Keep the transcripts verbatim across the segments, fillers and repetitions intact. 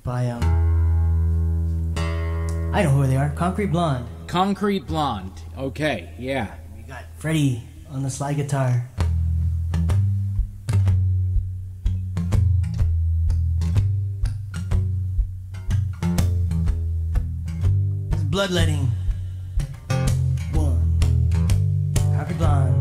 by, um, I know who they are, Concrete Blonde. Concrete Blonde. Okay, yeah. We got Freddie on the slide guitar. It's Bloodletting. One. Concrete Blonde.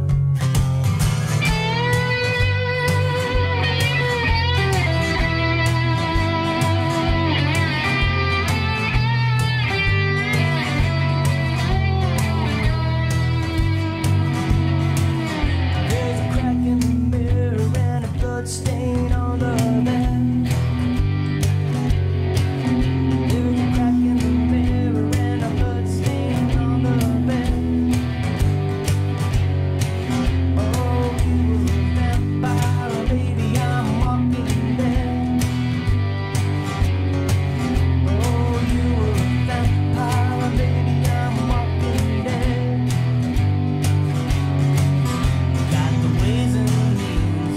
Stain on the bed. There's a crack in the mirror and a blood stain on the bed. Oh, you were a vampire, baby, I'm walking dead. Oh, you were a vampire, baby, I'm walking dead. Got the ways and means.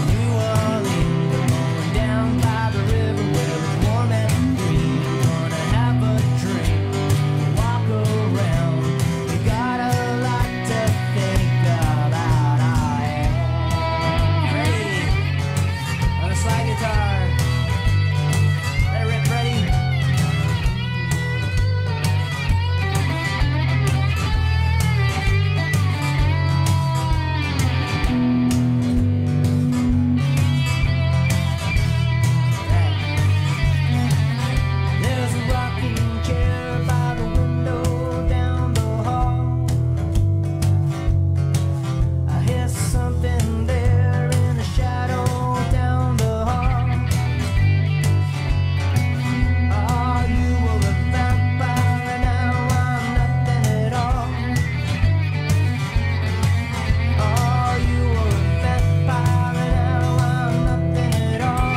Down by the river where it's warm and green. Gonna have a drink, walk around. You got a lot to think about. I am Freddie on the slide guitar. Let it rip, Freddie. There's a rocking chair by the window down the hall. I hear something there in the shadow down the hall. Oh, you were a vampire and now I'm nothing at all. Oh, you were a vampire and now I'm nothing at all.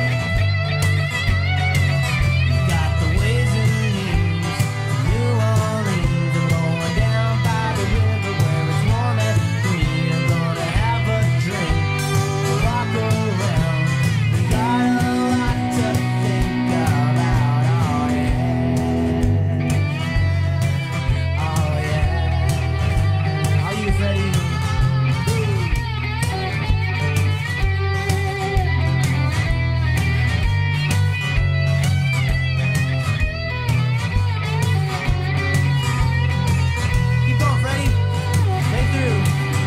Got the ways and means, New Orleans. I'm going down by the river where it's warm and green. I'm gonna have a drink, walk around. We got a lot to think about. Oh yeah, oh yeah. Are you ready? Keep going, Freddie. Stay through.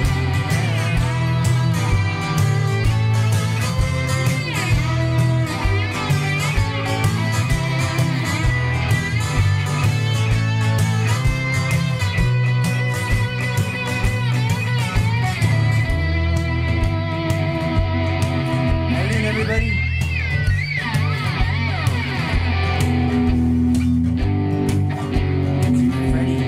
Hold in, everybody. Freddie.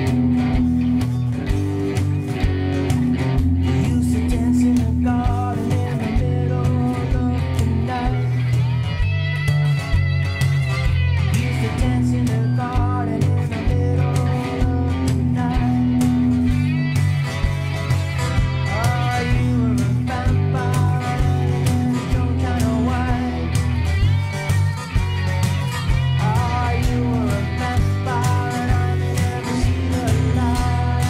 You used to dance in the garden in the middle of the night. You used to dance in the garden in the middle of the night. Oh, you were a vampire and you don't kind of white. Oh, you were a vampire and I never see the light.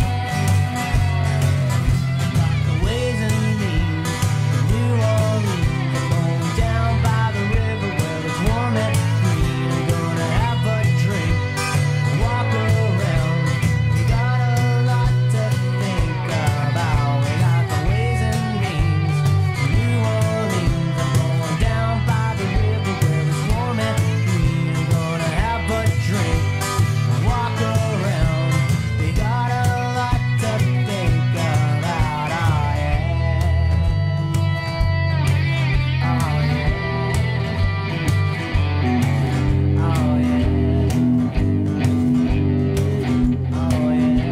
Got the ways and means, New Orleans. I'm going down by the river where it's warm and green. I'm gonna have a drink, walk around. We got a lot to think about. We got the ways and means, New Orleans. I'm going down by the river where it's warm and green. I'm gonna have a drink, walk around. We got a lot to think about. Oh yeah, oh yeah, oh yeah, oh yeah.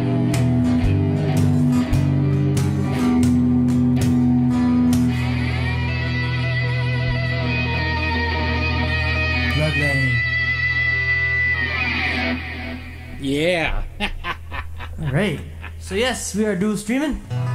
Bloodletting. Yeah. All right. So yes, we are dual streaming.